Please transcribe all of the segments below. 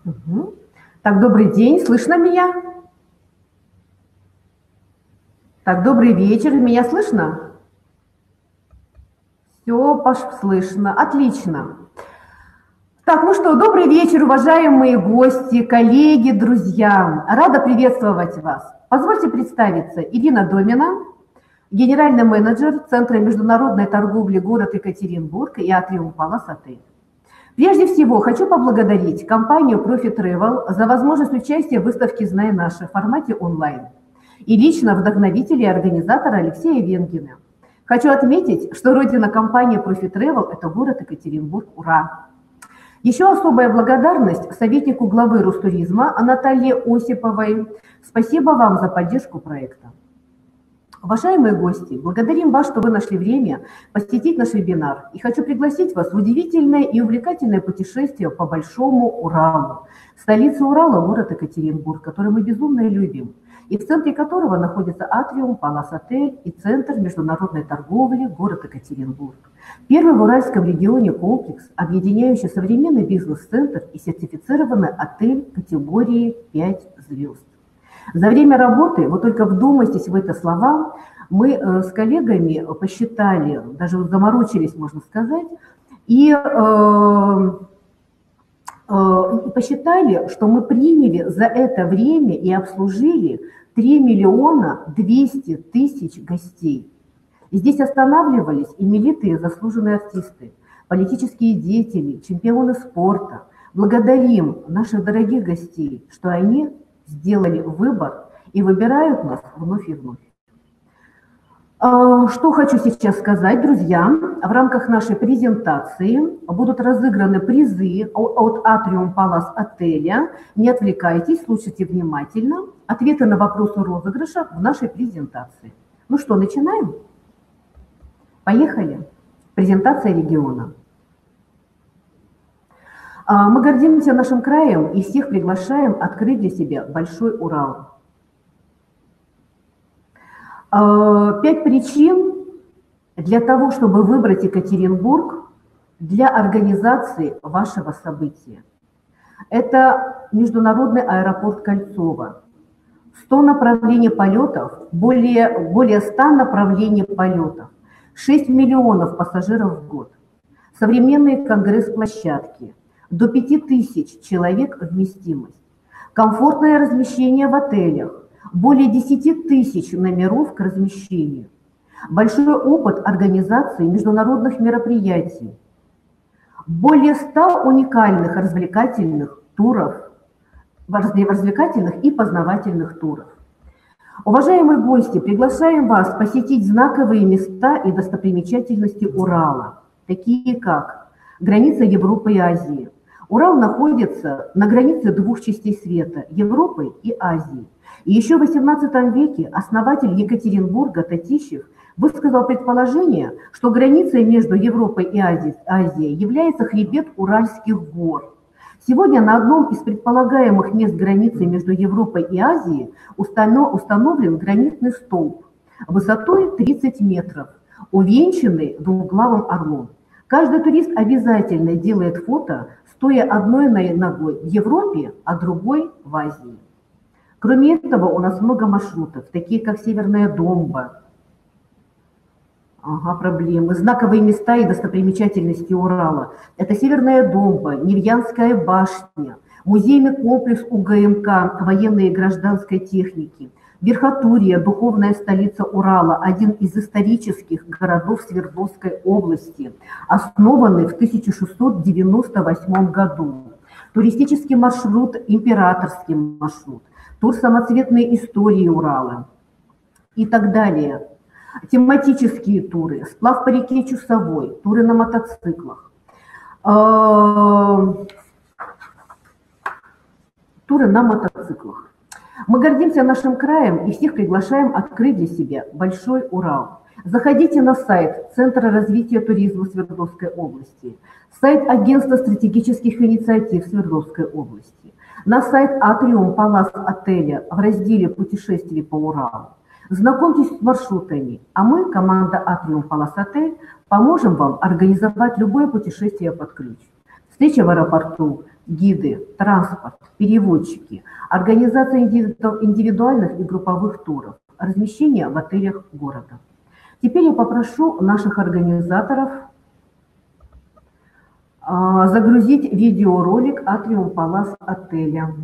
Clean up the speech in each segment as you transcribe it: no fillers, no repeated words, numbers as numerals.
Мгм. Так, добрый день, слышно меня? Так, добрый вечер, меня слышно? Все, слышно, отлично. Так, ну что, добрый вечер, уважаемые гости, коллеги, друзья. Рада приветствовать вас. Позвольте представиться. Ирина Домина, генеральный менеджер Центра международной торговли город Екатеринбург и Атриум Палас Отель. Прежде всего, хочу поблагодарить компанию Profit Travel за возможность участия в выставке «Знай наше» в формате онлайн и лично вдохновителя и организатора Алексея Венгина. Хочу отметить, что родина компании Profit Travel – это город Екатеринбург. Ура! Еще особая благодарность советнику главы Ростуризма Наталье Осиповой. Спасибо вам за поддержку проекта. Уважаемые гости, благодарим вас, что вы нашли время посетить наш вебинар. И хочу пригласить вас в удивительное и увлекательное путешествие по Большому Уралу. Столица Урала – город Екатеринбург, который мы безумно любим, и в центре которого находится Атриум Палас Отель и Центр международной торговли город Екатеринбург. Первый в Уральском регионе комплекс, объединяющий современный бизнес-центр и сертифицированный отель категории 5 звезд. За время работы, вы только вдумайтесь в это слова, мы с коллегами посчитали, даже заморочились, можно сказать, и посчитали, что мы приняли за это время и обслужили 3 миллиона 200 тысяч гостей. И здесь останавливались именитые заслуженные артисты, политические деятели, чемпионы спорта. Благодарим наших дорогих гостей, что они сделали выбор и выбирают нас вновь и вновь. Что хочу сейчас сказать, друзья. В рамках нашей презентации будут разыграны призы от Atrium Palace отеля. Не отвлекайтесь, слушайте внимательно. Ответы на вопросы розыгрыша в нашей презентации. Ну что, начинаем? Поехали. Презентация региона. Мы гордимся нашим краем и всех приглашаем открыть для себя Большой Урал. 5 причин для того, чтобы выбрать Екатеринбург для организации вашего события. Это международный аэропорт Кольцово. 100 направлений полетов, более 100 направлений полетов, 6 миллионов пассажиров в год, современные конгресс-площадки, до 5000 человек вместимость, комфортное размещение в отелях, более 10 тысяч номеров к размещению, большой опыт организации международных мероприятий, более 100 уникальных развлекательных туров, развлекательных и познавательных туров. Уважаемые гости, приглашаем вас посетить знаковые места и достопримечательности Урала, такие как граница Европы и Азии. Урал находится на границе двух частей света – Европы и Азии. И еще в XVIII веке основатель Екатеринбурга Татищев высказал предположение, что границей между Европой и Азией является хребет Уральских гор. Сегодня на одном из предполагаемых мест границы между Европой и Азией установлен гранитный столб высотой 30 метров, увенчанный двуглавым орлом. Каждый турист обязательно делает фото, стоя одной ногой в Европе, а другой в Азии. Кроме этого, у нас много маршрутов, такие как Северная Домба. Проблемы. Знаковые места и достопримечательности Урала. Это Северная Домба, Невьянская башня, музейный комплекс УГМК военной и гражданской техники, Верхотурье, духовная столица Урала, один из исторических городов Свердловской области, основанный в 1698 году. Туристический маршрут, императорский маршрут, тур самоцветной истории Урала и так далее. Тематические туры, сплав по реке Чусовой, туры на мотоциклах, туры на мотоциклах. Мы гордимся нашим краем и всех приглашаем открыть для себя Большой Урал. Заходите на сайт Центра развития туризма Свердловской области, сайт Агентства стратегических инициатив Свердловской области, на сайт Атриум Палас отеля в разделе «Путешествия по Уралу». Знакомьтесь с маршрутами, а мы, команда Атриум Палас Отель, поможем вам организовать любое путешествие под ключ. Встреча в аэропорту, гиды, транспорт, переводчики, организация индивидуальных и групповых туров, размещение в отелях города. Теперь я попрошу наших организаторов загрузить видеоролик Атриум Палас отеля.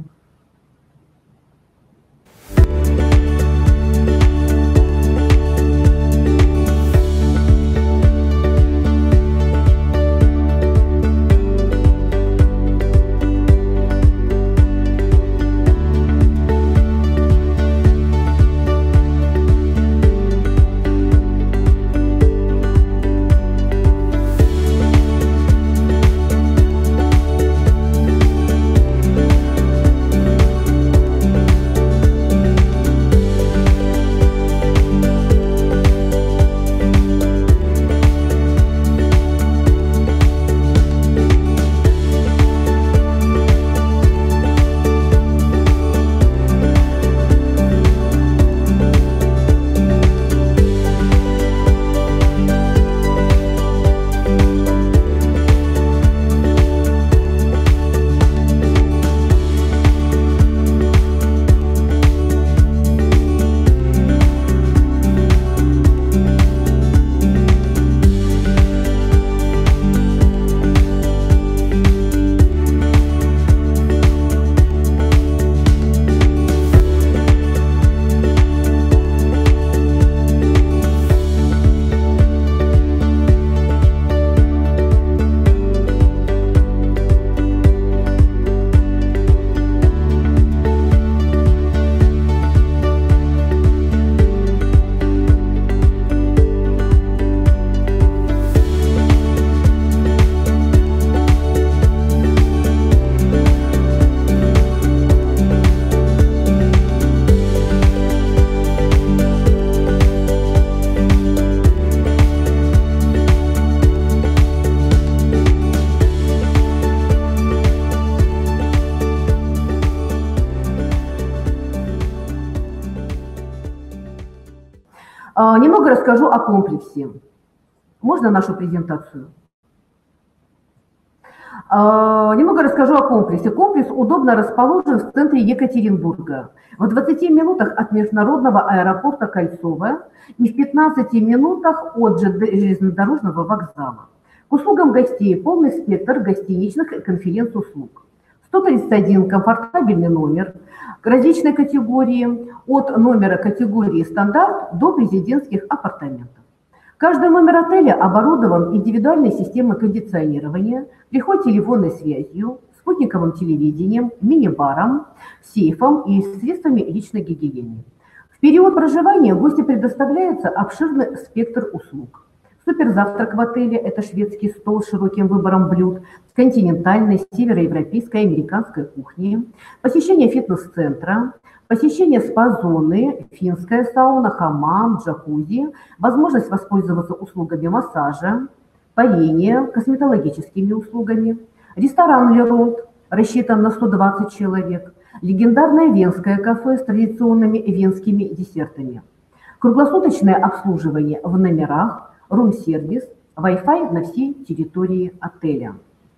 Немного расскажу о комплексе. Можно нашу презентацию? Немного расскажу о комплексе. Комплекс удобно расположен в центре Екатеринбурга, в 20 минутах от международного аэропорта Кольцово и в 15 минутах от железнодорожного вокзала. К услугам гостей полный спектр гостиничных и конференц-услуг. 131 комфортабельный номер различной категории, от номера категории стандарт до президентских апартаментов. Каждый номер отеля оборудован индивидуальной системой кондиционирования, приход телефонной связью, спутниковым телевидением, мини-баром, сейфом и средствами личной гигиены. В период проживания гостю предоставляется обширный спектр услуг. Суперзавтрак в отеле – это шведский стол с широким выбором блюд, континентальной, североевропейской, американской кухни, посещение фитнес-центра, посещение спа-зоны, финская сауна, хамам, джакузи, возможность воспользоваться услугами массажа, парения, косметологическими услугами, ресторан «Ле Ронд» рассчитан на 120 человек, легендарное венское кафе с традиционными венскими десертами, круглосуточное обслуживание в номерах, рум-сервис, Wi-Fi на всей территории отеля.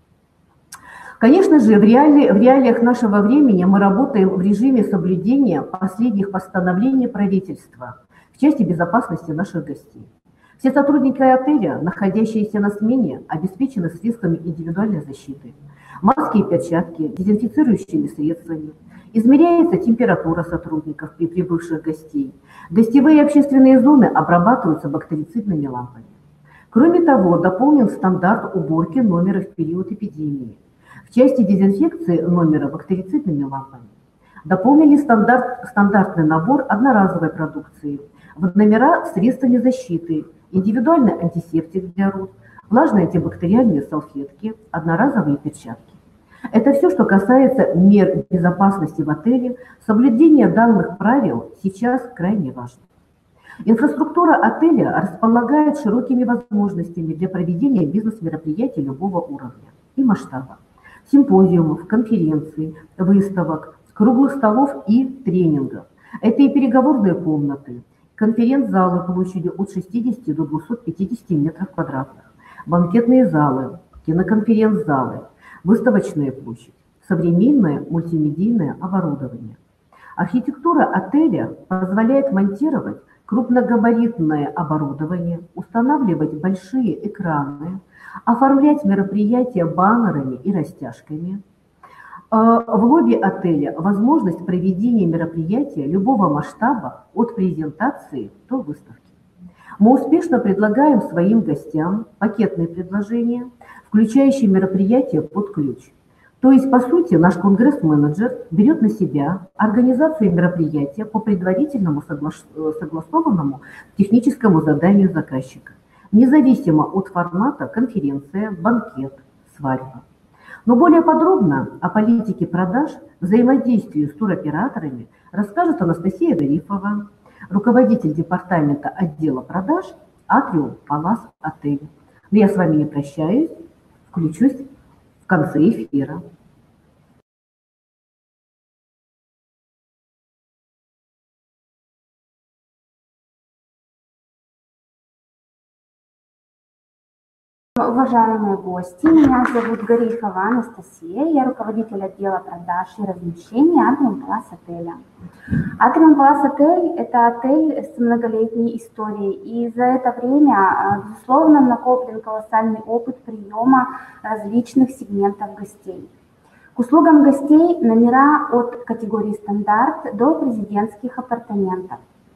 Конечно же, в реалиях нашего времени мы работаем в режиме соблюдения последних постановлений правительства в части безопасности наших гостей. Все сотрудники отеля, находящиеся на смене, обеспечены средствами индивидуальной защиты, маски и перчатки, дезинфицирующими средствами. Измеряется температура сотрудников при прибывших гостей. Гостевые и общественные зоны обрабатываются бактерицидными лампами. Кроме того, дополнен стандарт уборки номера в период эпидемии. В части дезинфекции номера бактерицидными лампами дополнили стандартный набор одноразовой продукции в номера с средствами защиты, индивидуальный антисептик для рук, влажные антибактериальные салфетки, одноразовые перчатки. Это все, что касается мер безопасности в отеле. Соблюдение данных правил сейчас крайне важно. Инфраструктура отеля располагает широкими возможностями для проведения бизнес-мероприятий любого уровня и масштаба. Симпозиумов, конференций, выставок, круглых столов и тренингов. Это и переговорные комнаты, конференц-залы площадью от 60 до 250 метров квадратных, банкетные залы, киноконференц-залы, выставочная площадь. современное мультимедийное оборудование. Архитектура отеля позволяет монтировать крупногабаритное оборудование, устанавливать большие экраны, оформлять мероприятия баннерами и растяжками. В лобби отеля возможность проведения мероприятия любого масштаба от презентации до выставки. Мы успешно предлагаем своим гостям пакетные предложения, включающие мероприятия под ключ. То есть, по сути, наш конгресс-менеджер берет на себя организацию мероприятия по предварительному согласованному техническому заданию заказчика, независимо от формата конференция, банкет, свадьба. Но более подробно о политике продаж, взаимодействии с туроператорами расскажет Анастасия Гарифова, руководитель департамента отдела продаж Atrium Palace Отель. Но я с вами не прощаюсь, включусь в конце эфира. Уважаемые гости, меня зовут Гарифова Анастасия, я руководитель отдела продаж и размещения Atrium Palace отеля. Atrium Palace отель – это отель с многолетней историей, и за это время, безусловно, накоплен колоссальный опыт приема различных сегментов гостей. К услугам гостей номера от категории стандарт до президентских апартаментов.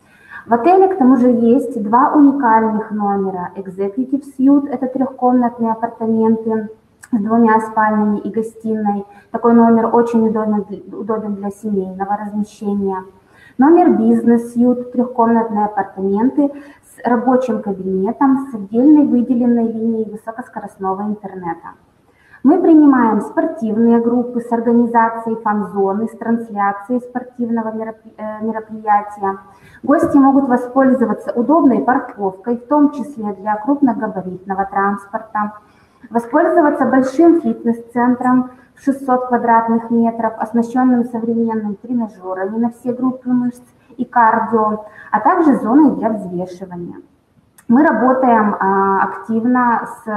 В отеле, к тому же, есть два уникальных номера. Executive Suite – это трехкомнатные апартаменты с двумя спальнями и гостиной. Такой номер очень удобен для семейного размещения. Номер Business Suite – трехкомнатные апартаменты с рабочим кабинетом, с отдельной выделенной линией высокоскоростного интернета. Мы принимаем спортивные группы с организацией фан-зоны, с трансляцией спортивного мероприятия. Гости могут воспользоваться удобной парковкой, в том числе для крупногабаритного транспорта, воспользоваться большим фитнес-центром в 600 квадратных метров, оснащенным современными тренажерами на все группы мышц и кардио, а также зоной для взвешивания. Мы работаем активно с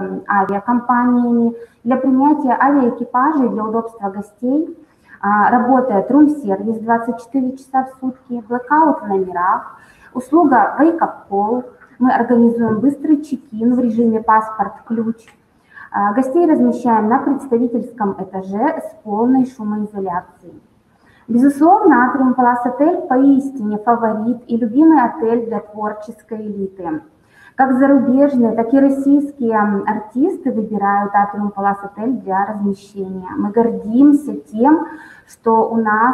авиакомпаниями для принятия авиаэкипажей для удобства гостей. Работает рум-сервис 24 часа в сутки, блэкаут в номерах, услуга wake-up call. Мы организуем быстрый чек-ин в режиме паспорт-ключ. Гостей размещаем на представительском этаже с полной шумоизоляцией. Безусловно, Atrium Palace отель поистине фаворит и любимый отель для творческой элиты. Как зарубежные, так и российские артисты выбирают Atrium Palace отель для размещения. Мы гордимся тем, что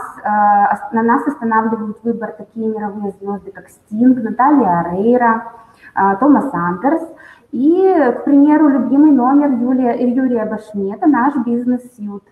на нас останавливают выбор такие мировые звезды, как Стинг, Наталья Орейро, Томас Андерс. И, к примеру, любимый номер Юрия Башмета – наш бизнес-сьют.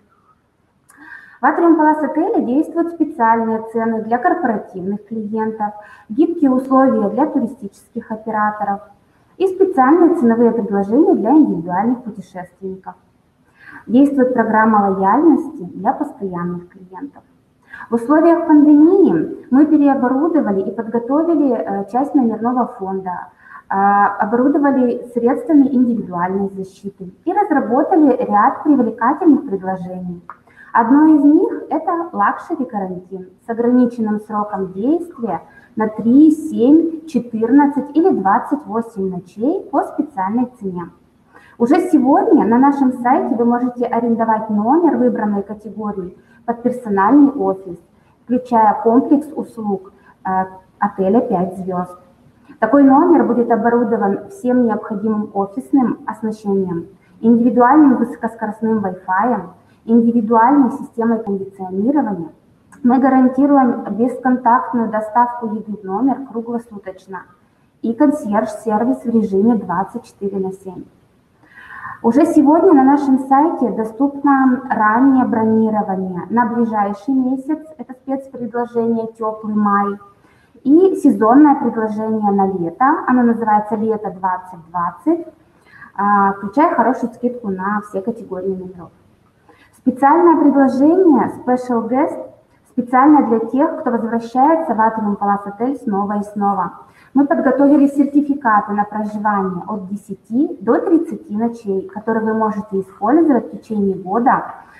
В Atrium Palace отеле действуют специальные цены для корпоративных клиентов, гибкие условия для туристических операторов и специальные ценовые предложения для индивидуальных путешественников. Действует программа лояльности для постоянных клиентов. В условиях пандемии мы переоборудовали и подготовили часть номерного фонда, оборудовали средствами индивидуальной защиты и разработали ряд привлекательных предложений. Одно из них – это лакшери-карантин с ограниченным сроком действия на 3, 7, 14 или 28 ночей по специальной цене. Уже сегодня на нашем сайте вы можете арендовать номер выбранной категории под персональный офис, включая комплекс услуг отеля 5 звезд. Такой номер будет оборудован всем необходимым офисным оснащением, индивидуальным высокоскоростным Wi-Fi, индивидуальной системой кондиционирования. Мы гарантируем бесконтактную доставку еды в номер круглосуточно и консьерж-сервис в режиме 24/7. Уже сегодня на нашем сайте доступно раннее бронирование на ближайший месяц, это спецпредложение «Теплый май», и сезонное предложение на лето, оно называется «Лето 2020», включая хорошую скидку на все категории номеров. Специальное предложение Special Guest специально для тех, кто возвращается в Atrium Palace отель снова и снова. Мы подготовили сертификаты на проживание от 10 до 30 ночей, которые вы можете использовать в течение года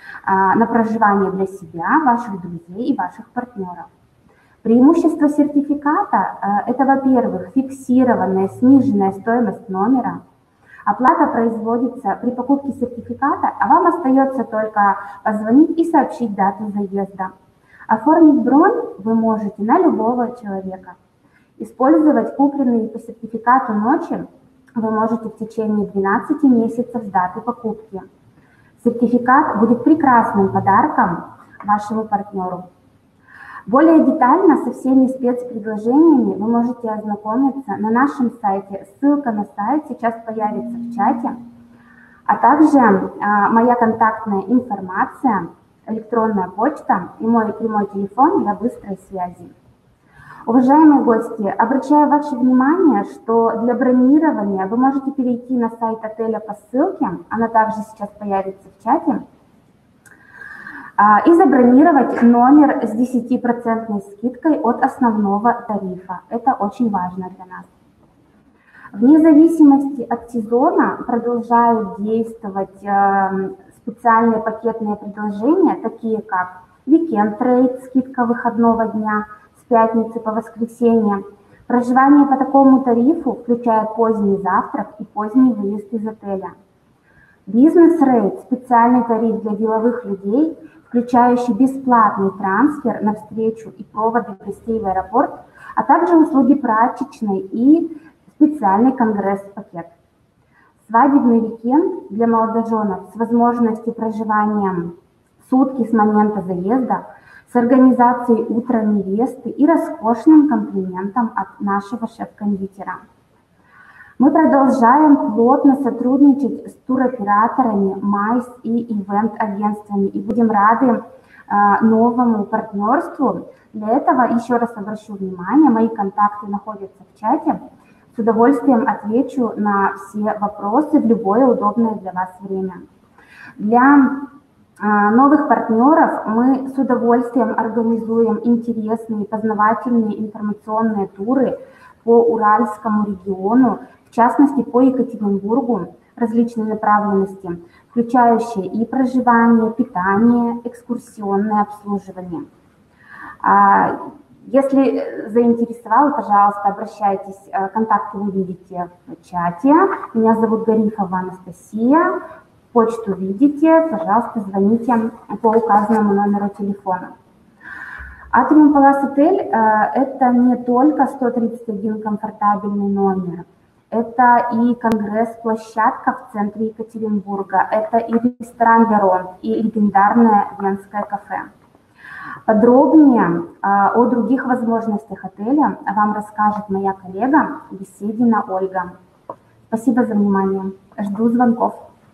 на проживание для себя, ваших друзей и ваших партнеров. Преимущество сертификата – это, во-первых, фиксированная сниженная стоимость номера. Оплата производится при покупке сертификата, а вам остается только позвонить и сообщить дату заезда. Оформить бронь вы можете на любого человека. Использовать купленные по сертификату ночи вы можете в течение 12 месяцев с даты покупки. Сертификат будет прекрасным подарком вашему партнеру. Более детально со всеми спецпредложениями вы можете ознакомиться на нашем сайте. Ссылка на сайт сейчас появится в чате, а также моя контактная информация, электронная почта и мой прямой телефон для быстрой связи. Уважаемые гости, обращаю ваше внимание, что для бронирования вы можете перейти на сайт отеля по ссылке, она также сейчас появится в чате, и забронировать номер с 10% скидкой от основного тарифа. Это очень важно для нас. Вне зависимости от сезона продолжают действовать специальные пакетные предложения, такие как Weekend Rate, скидка выходного дня с пятницы по воскресенье. Проживание по такому тарифу включает поздний завтрак и поздний выезд из отеля. Business Rate, специальный тариф для деловых людей, включающий бесплатный трансфер на встречу и проводы гостей в аэропорт, а также услуги прачечной и специальный конгресс-пакет. Свадебный уикенд для молодоженов с возможностью проживания сутки с момента заезда, с организацией утра невесты и роскошным комплиментом от нашего шеф-кондитера. Мы продолжаем плотно сотрудничать с туроператорами, МАЙС и ивент-агентствами и будем рады новому партнерству. Для этого, еще раз обращу внимание, мои контакты находятся в чате. С удовольствием отвечу на все вопросы в любое удобное для вас время. Для новых партнеров мы с удовольствием организуем интересные, познавательные информационные туры по Уральскому региону, в частности по Екатеринбургу, различной направленности, включающие и проживание, питание, экскурсионное обслуживание. Если заинтересовало, пожалуйста, обращайтесь, контакты вы видите в чате. Меня зовут Гарифова Анастасия, почту видите, пожалуйста, звоните по указанному номеру телефона. Atrium Palace Hotel – это не только 131 комфортабельный номер, это и конгресс-площадка в центре Екатеринбурга, это и ресторан «Верон», и легендарное венское кафе. Подробнее о других возможностях отеля вам расскажет моя коллега Беседина Ольга. Спасибо за внимание. Жду звонков.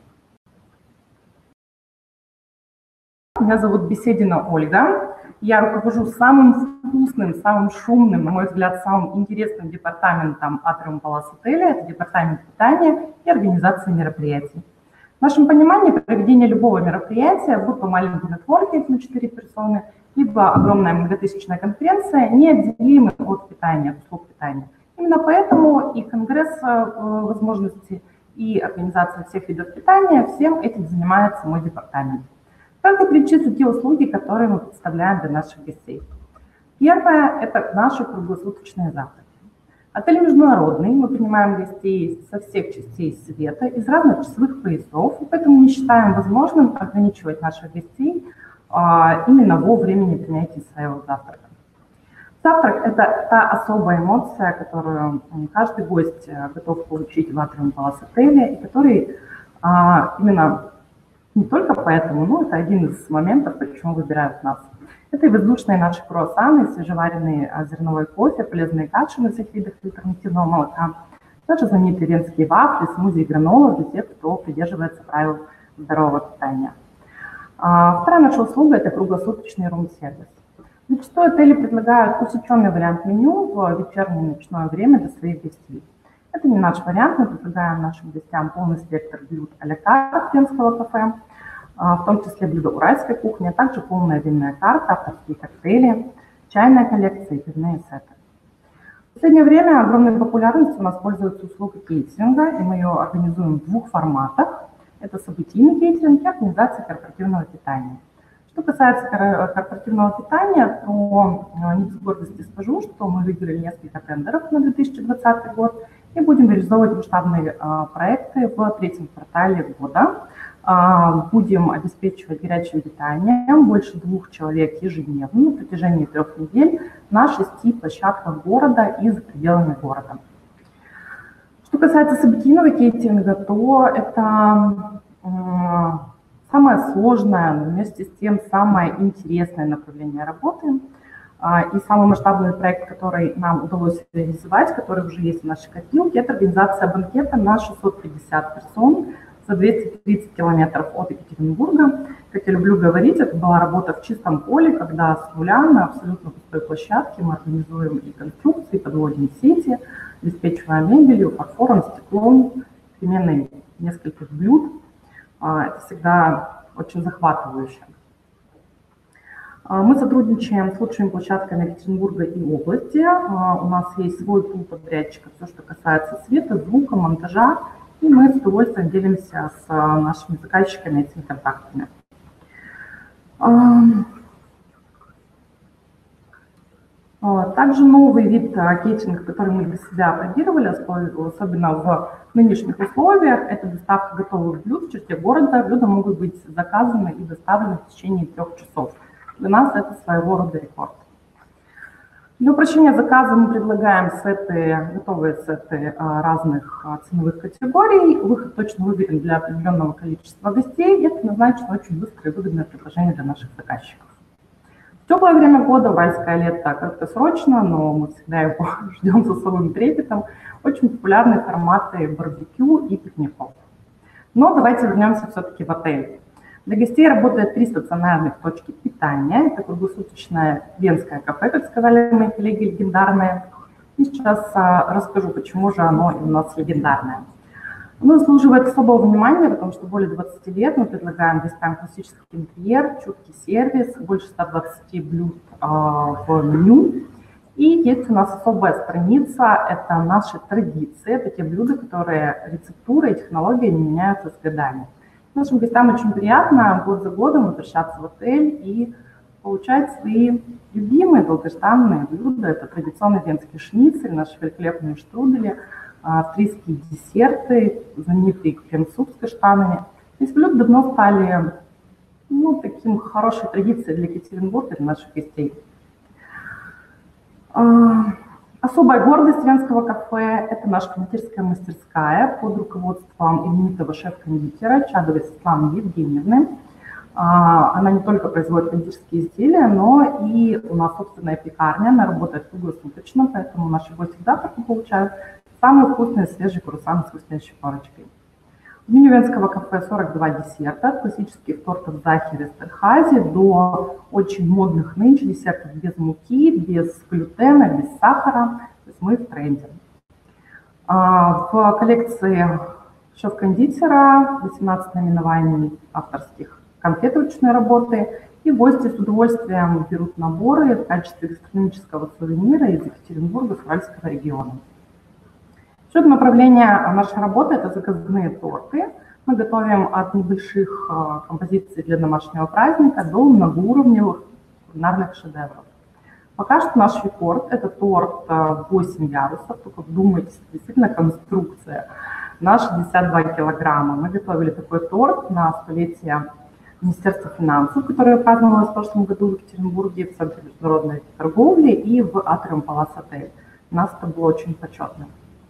Меня зовут Беседина Ольга. Я руковожу самым вкусным, самым шумным, на мой взгляд, самым интересным департаментом Atrium Palace Hotel. Это департамент питания и организации мероприятий. В нашем понимании проведение любого мероприятия, будь то маленький нетворкинг на 4 персоны, либо огромная многотысячная конференция, неотделимы от питания, от услуг питания. Именно поэтому и конгресс возможностей, и организация всех видов питания, всем этим занимается мой департамент. Как перечислю те услуги, которые мы представляем для наших гостей. Первое – это наши круглосуточные завтраки. Отель международный, мы принимаем гостей со всех частей света, из разных часовых поясов, и поэтому не считаем возможным ограничивать наших гостей именно во времени принятия своего завтрака. Завтрак – это та особая эмоция, которую каждый гость готов получить в Atrium Palace Hotel, и который именно не только поэтому, но это один из моментов, почему выбирают нас. Это и воздушные наши круассаны, свежеваренный зерновой кофе, полезные каши на всех видах альтернативного молока, также знаменитые венские вафли, смузи и гранолы для тех, кто придерживается правил здорового питания. Вторая наша услуга – это круглосуточный рум-сервис. Зачастую отели предлагают усеченный вариант меню в вечернее и ночное время для своих гостей. Это не наш вариант, мы предлагаем нашим гостям полный спектр блюд а-ля карт венского кафе, в том числе блюда уральской кухни, а также полная винная карта, авторские коктейли, чайная коллекция и пивные сеты. В последнее время огромной популярностью у нас пользуется услуга кейтеринга, и мы ее организуем в двух форматах. Это событийный кейтеринг и организация корпоративного питания. Что касается корпоративного питания, то не без гордости скажу, что мы выиграли несколько тендеров на 2020 год и будем реализовывать масштабные проекты в третьем квартале года. Будем обеспечивать горячим питанием больше 2 человек ежедневно на протяжении 3 недель на 6 площадках города и за пределами города. Что касается событийного кейтеринга, то это самое сложное, но вместе с тем самое интересное направление работы. И самый масштабный проект, который нам удалось реализовать, который уже есть в нашей копилке, это организация банкета на 650 персон за 230 километров от Екатеринбурга. Как я люблю говорить, это была работа в чистом поле, когда с нуля на абсолютно пустой площадке мы организуем и конструкции, подводим сети, обеспечиваем мебелью, фарфором, стеклом, переменной нескольких блюд. Это всегда очень захватывающе. Мы сотрудничаем с лучшими площадками Екатеринбурга и области. У нас есть свой пул подрядчиков, все, что касается света, звука, монтажа. И мы с удовольствием делимся с нашими заказчиками этими контактами. Также новый вид кейтеринга, который мы для себя опробировали, особенно в нынешних условиях, это доставка готовых блюд в черте города. Блюда могут быть заказаны и доставлены в течение 3 часов. Для нас это своего рода рекорд. Для упрощения заказа мы предлагаем готовые сеты разных ценовых категорий. Выход точно выберем для определенного количества гостей. И это однозначно очень быстрое и выгодное предложение для наших заказчиков. В теплое время года, майское лето, краткосрочно, но мы всегда его ждем с особым трепетом. Очень популярны форматы барбекю и пикников. Но давайте вернемся все-таки в отель. Для гостей работает 3 стационарных точки питания. Это круглосуточное венское кафе, как сказали мои коллеги, легендарное. И сейчас расскажу, почему же оно у нас легендарное. Оно заслуживает особого внимания, потому что более 20 лет мы предлагаем гостям классический интерьер, чуткий сервис, больше 120 блюд в меню. И есть у нас особая страница, это наши традиции, это те блюда, рецептура и технологии не меняются с годами. Нашим гостям очень приятно год за годом возвращаться в отель и получать свои любимые долгожданные блюда. Это традиционный венский шницель, наши великолепные штрудели, австрийские десерты, знаменитый крем-суп с каштанами. Эти блюда давно стали таким хорошей традицией для Екатеринбурга, для наших гостей. Особая гордость венского кафе – это наша кондитерская мастерская под руководством именитого шеф-кондитера Чадовой Светланы Евгеньевны. Она не только производит кондитерские изделия, но и у нас собственная пекарня, она работает круглосуточно, поэтому наши гости всегда получают самые вкусные свежие круассаны с вкуснейшей корочкой. В меню венского кафе 42 десерта, от классических тортов Захер и Стерхази до очень модных нынче десертов без муки, без глютена, без сахара. То есть мы в тренде. В коллекции шеф-кондитера 18 наименований авторских конфет ручной работы. И гости с удовольствием берут наборы в качестве гастрономического сувенира из Екатеринбурга, с Уральского региона. Еще одно направление нашей работы – это заказные торты. Мы готовим от небольших композиций для домашнего праздника до многоуровневых кулинарных шедевров. Пока что наш рекорд – это торт 8 ярусов. Только вдумайтесь, действительно конструкция на 62 килограмма. Мы готовили такой торт на столетие Министерства финансов, которое праздновалось в прошлом году в Екатеринбурге, в Центре международной торговли и в Атриум Палас Отель. У нас это было очень почетно.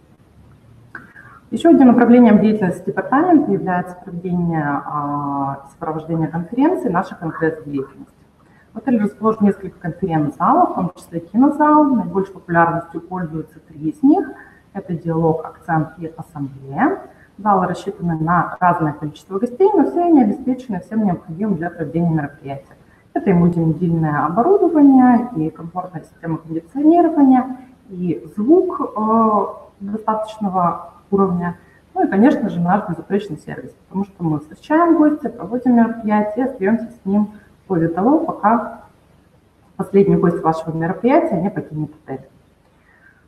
Еще одним направлением деятельности департамента является проведение и сопровождение конференций, наша конгресс-деятельность. В отеле расположено несколько конференц-залов, в том числе кинозал. Наибольшей популярностью пользуются 3 из них. Это диалог, акцент и ассамблея. Залы рассчитаны на разное количество гостей, но все они обеспечены всем необходимым для проведения мероприятия. Это и мультимедийное оборудование, и комфортная система кондиционирования, и звук достаточного уровня, ну и, конечно же, наш безупречный сервис, потому что мы встречаем гостя, проводим мероприятие, остаемся с ним вплоть до того, пока последний гость вашего мероприятия не покинет отель.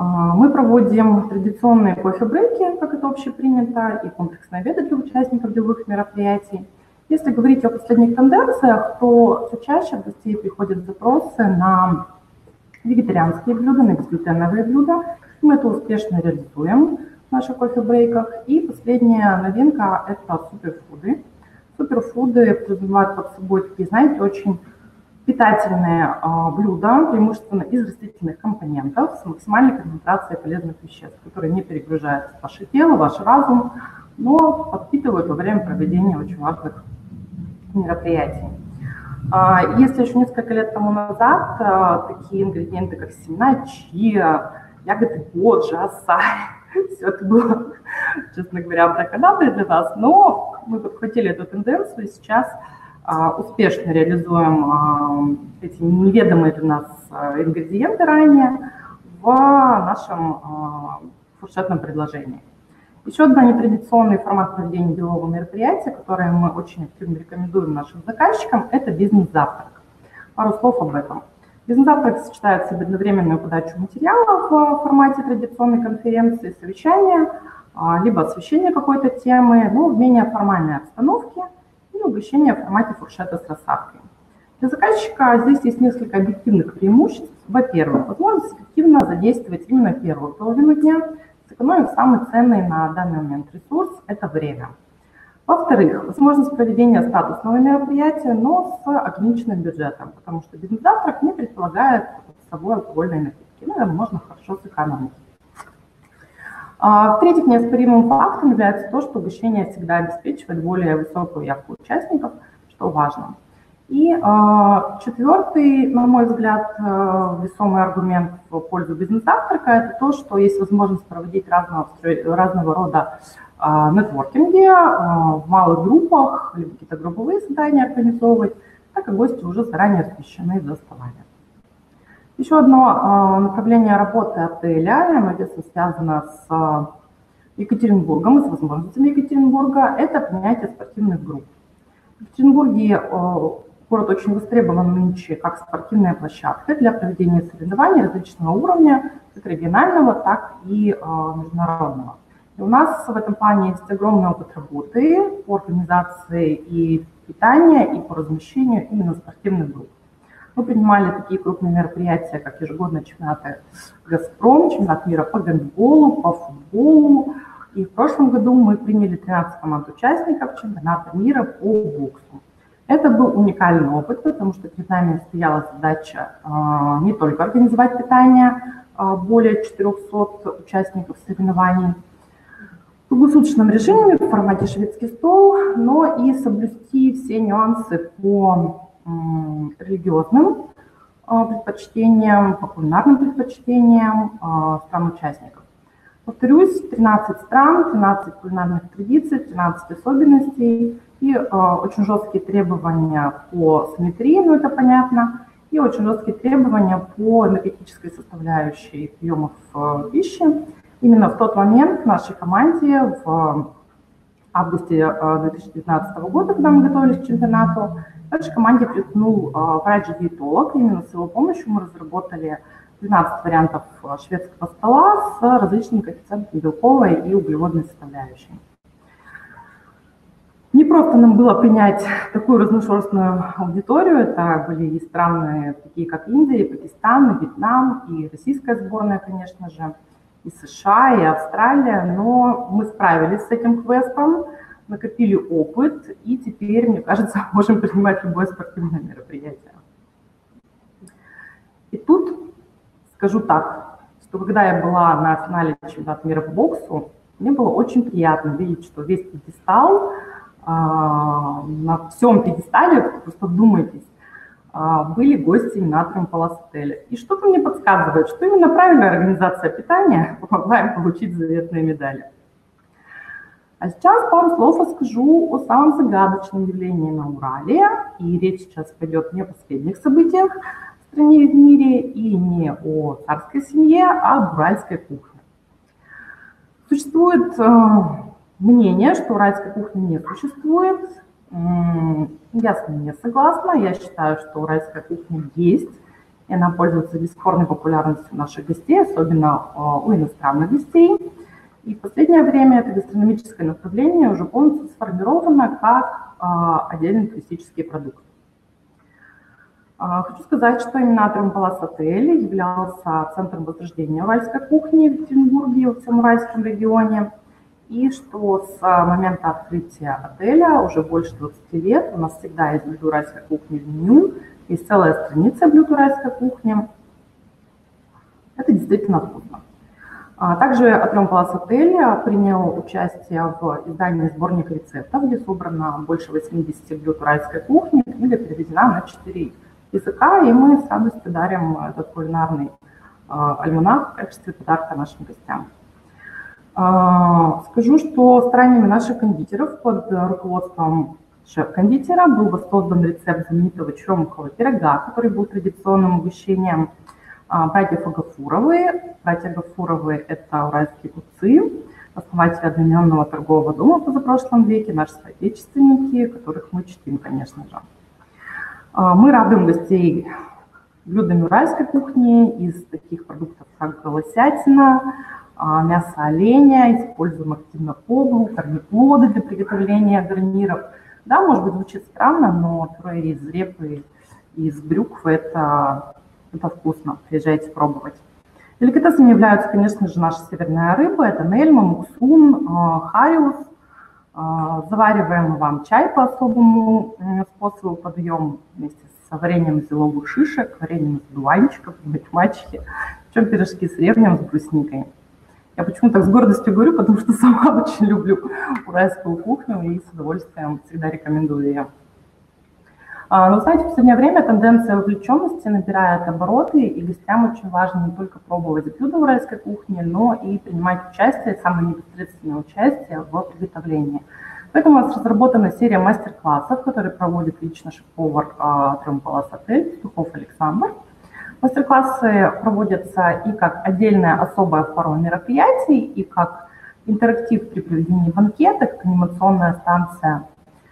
Мы проводим традиционные кофе-брейки, как это общепринято, и комплексные обеды для участников деловых мероприятий. Если говорить о последних тенденциях, то все чаще от гостей приходят запросы на вегетарианские блюда, на безглютеновые блюда. Мы это успешно реализуем в наших кофе-брейках. И последняя новинка – это суперфуды. Суперфуды подразумевают под собой такие, знаете, очень питательные блюда, преимущественно из растительных компонентов, с максимальной концентрацией полезных веществ, которые не перегружают ваше тело, ваш разум, но подпитывают во время проведения очень важных мероприятий. Если еще несколько лет тому назад такие ингредиенты, как семена чиа, ягоды годжи, асаи, все это было, честно говоря, абракадабра для нас, но мы подхватили эту тенденцию и сейчас успешно реализуем эти неведомые для нас ингредиенты ранее в нашем фуршетном предложении. Еще один нетрадиционный формат проведения делового мероприятия, который мы очень активно рекомендуем нашим заказчикам, это бизнес-завтрак. Пару слов об этом. Бизнес-завтрак сочетает в себе одновременную подачу материала в формате традиционной конференции, совещания, либо освещение какой-то темы, но в менее формальной обстановке, и угощение в формате фуршета с рассадкой. Для заказчика здесь есть несколько объективных преимуществ. Во-первых, возможность эффективно задействовать именно первую половину дня, сэкономив самый ценный на данный момент ресурс – это время. Во-вторых, возможность проведения статусного мероприятия, но с ограниченным бюджетом, потому что бизнес-завтрак не предполагает под собой алкогольные напитки, но можно хорошо сэкономить. В-третьих, неоспоримым фактом является то, что угощение всегда обеспечивает более высокую явку участников, что важно. И четвертый, на мой взгляд, весомый аргумент в пользу бизнес-завтрака – это то, что есть возможность проводить разного рода нетворкинги в малых группах, либо какие-то групповые задания организовывать, так как гости уже заранее размещены за столами. Еще одно направление работы отеля, оно тесно связано с Екатеринбургом и с возможностями Екатеринбурга, это принятие спортивных групп. В Екатеринбурге город очень востребован нынче как спортивная площадка для проведения соревнований различного уровня, как регионального, так и международного. И у нас в этом плане есть огромный опыт работы по организации и питания, и по размещению именно спортивных групп. Мы принимали такие крупные мероприятия, как ежегодные чемпионаты «Газпром», чемпионат мира по гандболу, по футболу. И в прошлом году мы приняли 13 команд участников чемпионата мира по боксу. Это был уникальный опыт, потому что перед нами стояла задача не только организовать питание более 400 участников соревнований в круглосуточном режиме в формате шведский стол, но и соблюсти все нюансы по религиозным предпочтениям, по кулинарным предпочтениям стран-участников. Повторюсь, 13 стран, 13 кулинарных традиций, 13 особенностей и очень жесткие требования по симметрии, ну это понятно, и очень жесткие требования по энергетической составляющей приемов пищи. Именно в тот момент в нашей команде в августе 2019 года, когда мы готовились к чемпионату, в нашей команде приткнул врач-диетолог. Именно с его помощью мы разработали 12 вариантов шведского стола с различными коэффициентами белковой и углеводной составляющей. Не просто нам было принять такую разношерстную аудиторию. Это были и страны, такие как Индия, и Пакистан, и Вьетнам, и российская сборная, конечно же, и США, и Австралия. Но мы справились с этим квестом, накопили опыт, и теперь, мне кажется, можем принимать любое спортивное мероприятие. И тут скажу так, что когда я была на финале чемпионата мира по боксу, мне было очень приятно видеть, что весь пьедестал, на всем пьедестале, просто вдумайтесь, были гости на Atrium Palace отеля. И что-то мне подсказывает, что именно правильная организация питания помогла им получить заветные медали. А сейчас пару слов расскажу о самом загадочном явлении на Урале. И речь сейчас пойдет не о последних событиях в стране и в мире, и не о царской семье, а об уральской кухне. Существует мнение, что уральской кухни не существует. Я с ним не согласна. Я считаю, что уральская кухня есть. и она пользуется бесспорной популярностью у наших гостей, особенно у иностранных гостей. И в последнее время это гастрономическое направление уже полностью сформировано как отдельный туристический продукт. Хочу сказать, что именно Атриум Палас Отель являлся центром возрождения уральской кухни в Екатеринбурге и во всем Уральском регионе, и что с момента открытия отеля уже больше 20 лет у нас всегда есть блюда уральской кухни в меню, есть целая страница блюд уральской кухни. Это действительно вкусно. Также Атриум Палас Отель принял участие в издании сборника рецептов, где собрано больше 80 блюд уральской кухни. Книга переведена на 4 языка, и мы с радостью дарим этот кулинарный альманах в качестве подарка нашим гостям. Скажу, что стараниями наших кондитеров под руководством шеф-кондитера был воссоздан рецепт знаменитого черемухового пирога, который был традиционным угощением братьев Агафуровы. Братья Агафуровы – это уральские купцы, основатели одноименного торгового дома в позапрошлом веке, наши соотечественники, которых мы чтим, конечно же. Мы радуем гостей блюдами уральской кухни из таких продуктов, как лосятина, мясо оленя, используем активно погру, корнеплоды для приготовления гарниров. Да, может быть, звучит странно, но пюре из репы и из брюквы – это вкусно, приезжайте пробовать. Деликатесами являются, конечно же, наша северная рыба, это нельма, муксун, хариус. Завариваем вам чай по особому способу, подаем вместе с вареньем из лиловых шишек, вареньем из дуванчиков, мачехи, причем пирожки с ревнем, с брусникой. Я почему так с гордостью говорю, потому что сама очень люблю уральскую кухню и с удовольствием всегда рекомендую ее. Но, знаете, в последнее время тенденция увлеченности набирает обороты, и гостям очень важно не только пробовать блюда уральской кухни, но и принимать участие, самое непосредственное участие в приготовлении. Поэтому у нас разработана серия мастер-классов, которые проводит лично шеф-повар Атриум Палас Отель Петухов Александр. Мастер-классы проводятся и как отдельная особая форма мероприятий, и как интерактив при проведении банкета, как анимационная станция.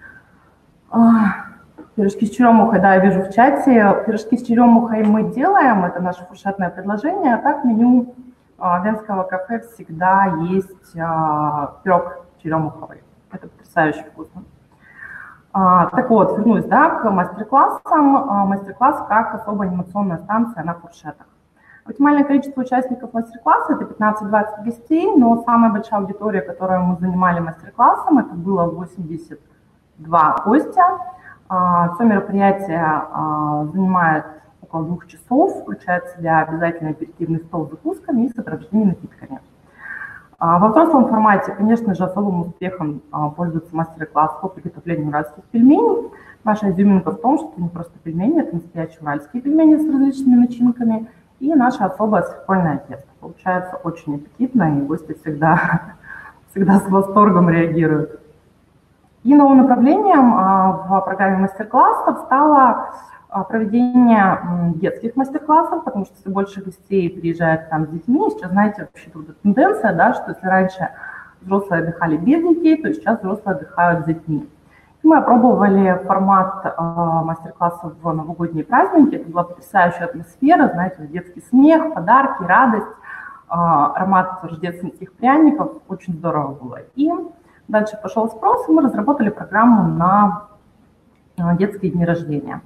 Пирожки с черемухой, да, я вижу в чате. Пирожки с черемухой мы делаем, это наше фуршетное предложение. А так в меню венского кафе всегда есть пирог черемуховый. Это потрясающе вкусно. Так вот, вернусь, да, к мастер-классам. Мастер-класс как особая анимационная станция на фуршетах. Оптимальное количество участников мастер-класса – это 15-20 гостей, но самая большая аудитория, которую мы занимали мастер-классом, это было 82 гостя. Все мероприятие занимает около 2 часов, включает в себя обязательно аперитивный стол с закусками и сопровождение напитками. Во взрослом формате, конечно же, особым успехом пользуется мастер-класс по приготовлению уральских пельменей. Наша изюминка в том, что это не просто пельмени, это настоящие уральские пельмени с различными начинками и наше особое свекольное тесто. Получается очень аппетитно, и гости всегда с восторгом реагируют. И новым направлением в программе мастер-классов стало проведение детских мастер-классов, потому что все больше гостей приезжает там с детьми. Сейчас, знаете, вообще тут тенденция, да, что если раньше взрослые отдыхали без детей, то сейчас взрослые отдыхают с детьми. И мы опробовали формат мастер-классов в новогодние праздники. Это была потрясающая атмосфера, знаете, детский смех, подарки, радость, аромат рождественских пряников. Очень здорово было. И дальше пошел спрос, и мы разработали программу на детские дни рождения.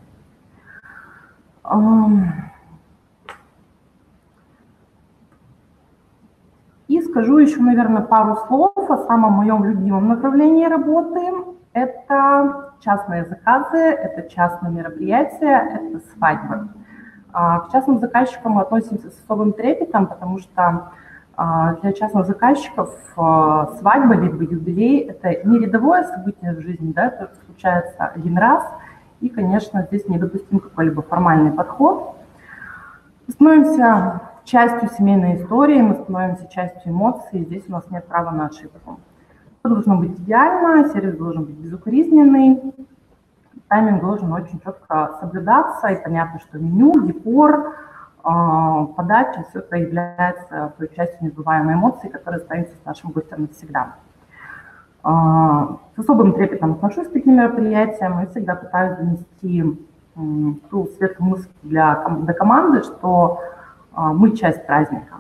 И скажу еще, наверное, пару слов о самом моем любимом направлении работы. Это частные заказы, это частные мероприятия, это свадьбы. К частным заказчикам мы относимся с особым трепетом, потому что для частных заказчиков свадьба либо юбилей – это не рядовое событие в жизни, да, это случается один раз, и, конечно, здесь недопустим какой-либо формальный подход. Мы становимся частью семейной истории, мы становимся частью эмоций, и здесь у нас нет права на ошибку. Все должно быть идеально, сервис должен быть безукоризненный, тайминг должен очень четко соблюдаться, и понятно, что меню, декор, подача, все это является той частью незабываемой эмоций, которая останется с нашим гостем навсегда. С особым трепетом отношусь к таким мероприятиям и всегда пытаюсь донести ту светлую мысль для команды, что мы часть праздника.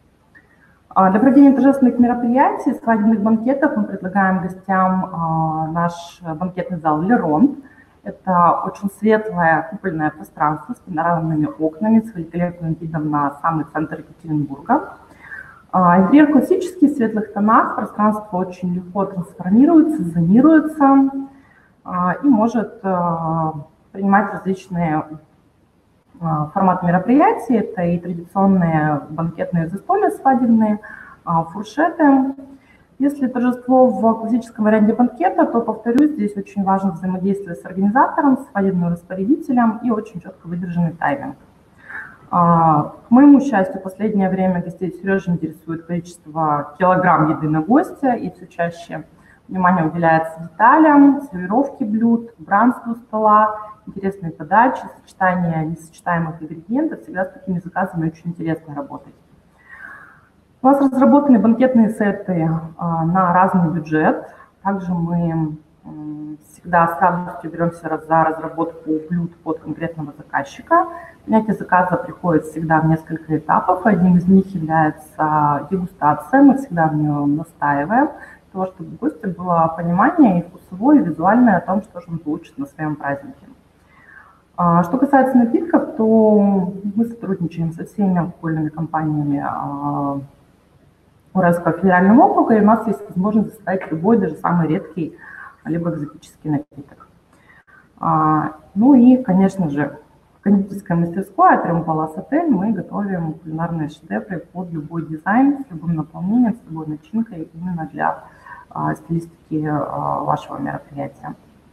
Для проведения торжественных мероприятий, свадебных банкетов мы предлагаем гостям наш банкетный зал «Леронт». Это очень светлое купольное пространство с панорамными окнами, с великолепным видом на самый центр Екатеринбурга. Интерьер классический, в светлых тонах, пространство очень легко трансформируется, зонируется и может принимать различные форматы мероприятий. Это и традиционные банкетные застолья свадебные, фуршеты. Если торжество в классическом варианте банкета, то, повторюсь, здесь очень важно взаимодействие с организатором, с свадебным распорядителем и очень четко выдержанный тайминг. К моему счастью, в последнее время гостей серьезно интересует количество килограмм еды на гостя, и все чаще внимание уделяется деталям, сервировке блюд, убранству стола, интересной подачи, сочетание несочетаемых ингредиентов. Всегда с такими заказами очень интересно работать. У нас разработаны банкетные сеты на разный бюджет. Также мы всегда с радостью беремся за разработку блюд под конкретного заказчика. Принятие заказа приходит всегда в несколько этапов. Одним из них является дегустация. Мы всегда в нее настаиваем, для того, чтобы у гостя было понимание и вкусовое, и визуальное о том, что же он получит на своем празднике. Что касается напитков, то мы сотрудничаем со всеми алкогольными компаниями Уральского федерального округа, и у нас есть возможность заставить любой, даже самый редкий, либо экзотический напиток. Ну и, конечно же, в кондитерской мастерской Atrium Palace Hotel мы готовим кулинарные шедевры под любой дизайн, с любым наполнением, с любой начинкой, именно для стилистики вашего мероприятия.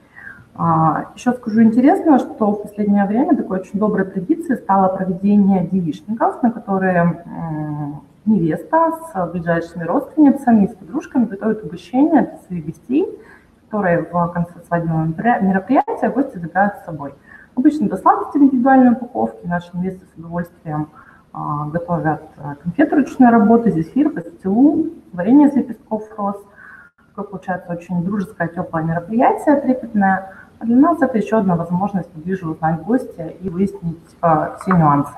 Еще скажу интересно, что в последнее время такой очень доброй традицией стало проведение девичников, на которые невеста с ближайшими родственницами и с подружками готовит угощения для своих гостей, которые в конце свадебного мероприятия гости забирают с собой. Обычно до сладости в индивидуальной упаковке наши невесты с удовольствием готовят конфеты ручной работы, зефир, пастилу, варенье из лепестков роз. Такое получается очень дружеское, теплое мероприятие, трепетное. А для нас это еще одна возможность поближе узнать гостя и выяснить все нюансы.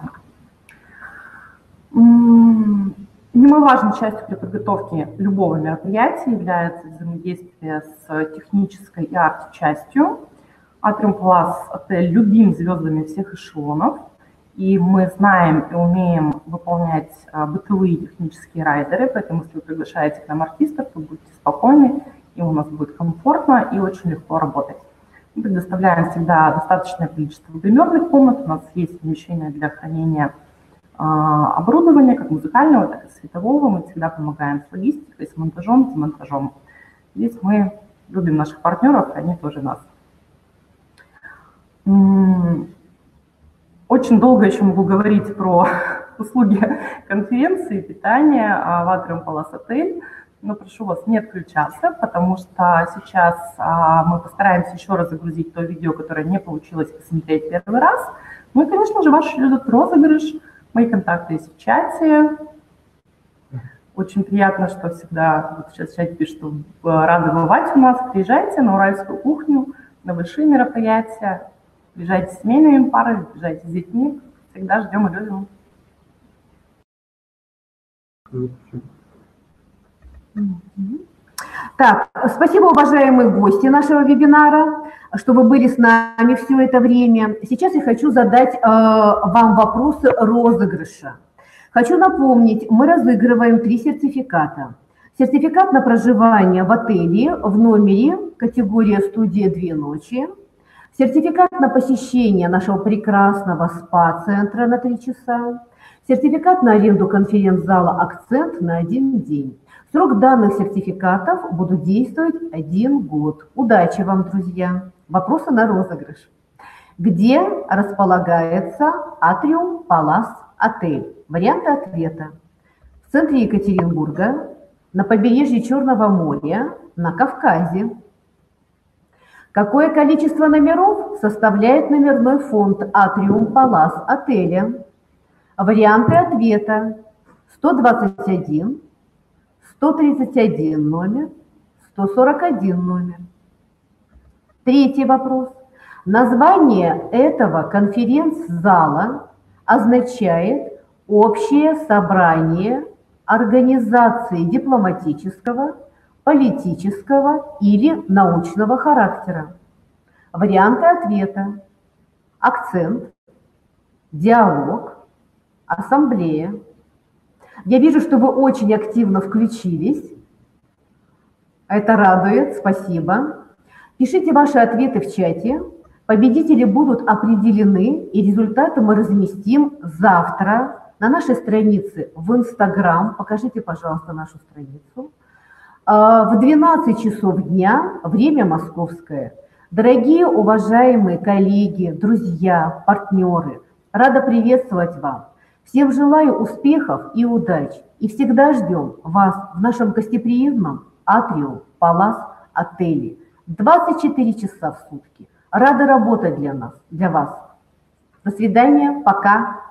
Немаловажной частью при подготовке любого мероприятия является взаимодействие с технической и арт-частью. Atrium Palace Hotel любим звездами всех эшелонов, и мы знаем и умеем выполнять бытовые технические райдеры, поэтому если вы приглашаете к нам артистов, то будьте спокойны, и у нас будет комфортно и очень легко работать. Мы предоставляем всегда достаточное количество гримерных комнат, у нас есть помещение для хранения оборудования, как музыкального, так и светового. Мы всегда помогаем с логистикой, с монтажом, с демонтажом. Здесь мы любим наших партнеров, и они тоже нас. Очень долго еще могу говорить про услуги конференции, питания в Atrium Palace Hotel, но прошу вас не отключаться, потому что сейчас мы постараемся еще раз загрузить то видео, которое не получилось посмотреть первый раз. Ну и, конечно же, вас ждет розыгрыш. Мои контакты есть в чате. Очень приятно, что всегда, вот сейчас в чате пишут, что рады бывать у нас. Приезжайте на уральскую кухню, на большие мероприятия. Приезжайте с семейными парами, приезжайте с детьми. Всегда ждем и любим. Так, спасибо, уважаемые гости нашего вебинара, что вы были с нами все это время. Сейчас я хочу задать вам вопросы розыгрыша. Хочу напомнить, мы разыгрываем 3 сертификата. Сертификат на проживание в отеле в номере категория «Студия 2 ночи». Сертификат на посещение нашего прекрасного спа-центра на 3 часа. Сертификат на аренду конференц-зала «Акцент» на 1 день. Срок данных сертификатов будет действовать 1 год. Удачи вам, друзья! Вопросы на розыгрыш. Где располагается Atrium Palace Hotel? Варианты ответа. В центре Екатеринбурга, на побережье Черного моря, на Кавказе. Какое количество номеров составляет номерной фонд Atrium Palace отеля? Варианты ответа. 121, 131 номер, 141 номер. Третий вопрос. Название этого конференц-зала означает «Общее собрание организации дипломатического, политического или научного характера». Варианты ответа: акцент, диалог, ассамблея. Я вижу, что вы очень активно включились. Это радует, спасибо. Пишите ваши ответы в чате. Победители будут определены, и результаты мы разместим завтра на нашей странице в Инстаграм. Покажите, пожалуйста, нашу страницу. В 12 часов дня, время московское. Дорогие, уважаемые коллеги, друзья, партнеры, рада приветствовать вас. Всем желаю успехов и удач. И всегда ждем вас в нашем гостеприимном Атриум Палас отеле. 24 часа в сутки. Рада работать для вас. До свидания, пока.